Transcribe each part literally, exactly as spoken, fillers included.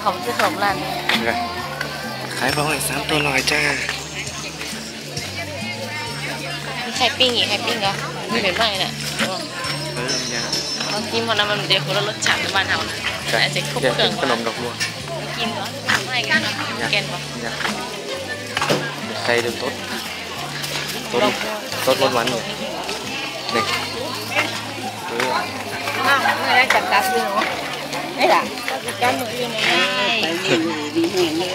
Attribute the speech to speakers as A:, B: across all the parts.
A: เขาซื้อขนมร้าน
B: ขายร้อยสามตัวลอยจ้า
A: มีไข่ปิ้งอีกไข่ปิ้งเหรอมีเป็นไรน่ะ
B: เออยัง
A: เรากินพอนั้นมันเดี๋ยวคนละรสชาติในบ้านเราแต่อาจจะครบเครื่อง
B: ขนมดอกบัว
A: กินเหรอไม่กันแกนปะ
B: ใส่ดูต้นต้นต้นวันๆนี่เออ
A: ไม่ได้จัดการซื้อหรอไม่ล่ะจัดการมือยังไง
C: ไปนี่ดีแม่เลย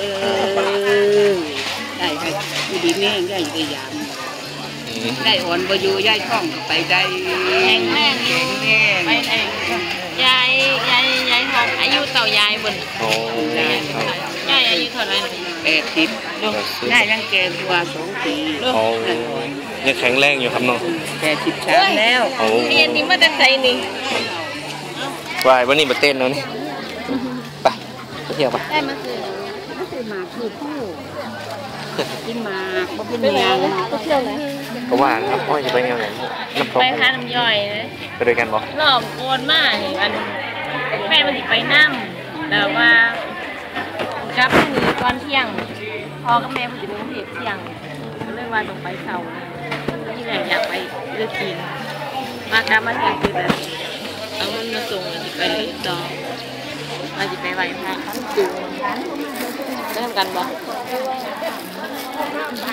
C: ได้ไปดีแม่ได้ไปยามได้อ่อนบอยู่ย่ายท่องก็ไปได้
A: แข็งแรง
C: แข็งแรง
A: ไปได้ยายยายยายทองอายุเต่ายายบน
B: โอ้
A: ยายอายุเท่าไหร่
C: แปดสิบได้ยังแก่ตัวสองปี
B: โอ้ยังแข็งแรงอยู่ครับน้อง
C: แปดสิบสามแล้ว
B: โอ้
A: เรียนนี่มาจากไหนนี่
B: วายวันนี้มาเต้นแล้วนี่ไปไปเที่ยวไป
A: ได้มาคือ
C: มาคือมาคือผู้กินมาก็เป็นยัง
A: ไปเที่ยวไหน
B: ก็ว่าครับพ่อจะไปแนวไหนน้ำตก
A: ไปหาน้ำย่อยเลย
B: ไปด้วยกันบ่
A: รอบโอนมากอันแม่มันไปน้ำแต่ว่ากับพรุ่งนี้ตอนเที่ยงพ่อกับแม่มันจะไปโรงเรียนเที่ยงก็เลยว่าต้องไปเช้าที่ไหนอยากไปเลือกกินมากรับมาเที่ยงคือแบบเอามันมาส่งแล้วจะไปต่อมาจะไปไหว้พระจูงได้ทำกันบ่